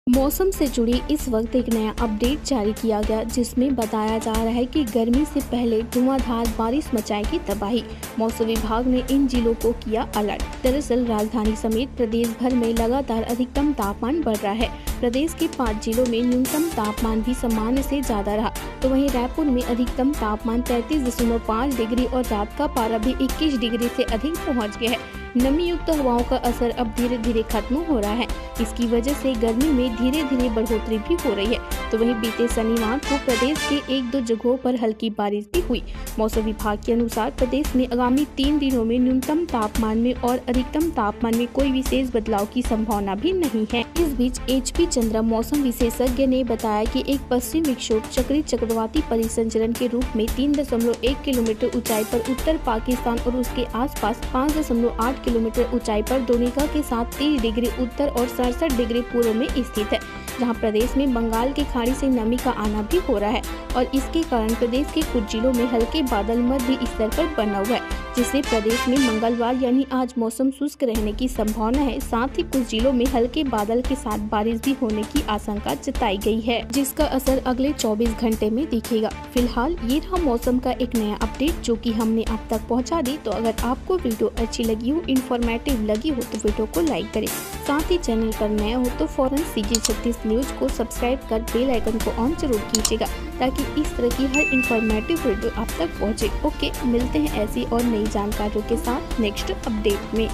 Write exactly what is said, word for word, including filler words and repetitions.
मौसम से जुड़ी इस वक्त एक नया अपडेट जारी किया गया, जिसमें बताया जा रहा है कि गर्मी से पहले धुआंधार बारिश मचाएगी तबाही। मौसम विभाग ने इन जिलों को किया अलर्ट। दरअसल राजधानी समेत प्रदेश भर में लगातार अधिकतम तापमान बढ़ रहा है। प्रदेश के पाँच जिलों में न्यूनतम तापमान भी सामान्य से ज्यादा रहा, तो वहीं रायपुर में अधिकतम तापमान तैंतीस दशमलव पाँच डिग्री और रात का पारा भी इक्कीस डिग्री से अधिक पहुंच गया है। नमी युक्त हवाओं का असर अब धीरे धीरे खत्म हो रहा है। इसकी वजह से गर्मी में धीरे धीरे बढ़ोतरी भी हो रही है। तो वहीं बीते शनिवार को प्रदेश के एक दो जगहों पर हल्की बारिश भी हुई। मौसम विभाग के अनुसार प्रदेश में आगामी तीन दिनों में न्यूनतम तापमान में और अधिकतम तापमान में कोई विशेष बदलाव की संभावना भी नहीं है। इस बीच एच पी चंद्रा मौसम विशेषज्ञ ने बताया कि एक पश्चिम विक्षोभ चक्रीय चक्रवाती परिसंचरण के रूप में तीन दशमलव एक किलोमीटर ऊंचाई पर उत्तर पाकिस्तान और उसके आसपास पाँच दशमलव आठ किलोमीटर ऊंचाई पर द्रोणिका के साथ तीस डिग्री उत्तर और सड़सठ डिग्री पूर्व में स्थित है, जहां प्रदेश में बंगाल की खाड़ी से नमी का आना भी हो रहा है और इसके कारण प्रदेश के कुछ जिलों में हल्के बादल मध्य स्तर पर बना हुआ है, जिससे प्रदेश में मंगलवार यानी आज मौसम शुष्क रहने की संभावना है। साथ ही कुछ जिलों में हल्के बादल के साथ बारिश भी होने की आशंका जताई गई है, जिसका असर अगले चौबीस घंटे में दिखेगा। फिलहाल ये रहा मौसम का एक नया अपडेट जो कि हमने आप तक पहुंचा दी। तो अगर आपको वीडियो अच्छी लगी हो, इन्फॉर्मेटिव लगी हो, तो वीडियो को लाइक करें। साथ ही चैनल पर नया हो तो फौरन सी जी छत्तीस न्यूज को सब्सक्राइब कर बेल आइकन को ऑन जरूर कीजिएगा, ताकि इस तरह की हर इन्फॉर्मेटिव वीडियो आप तक पहुंचे। ओके, मिलते हैं ऐसी और नई जानकारियों के साथ नेक्स्ट अपडेट में।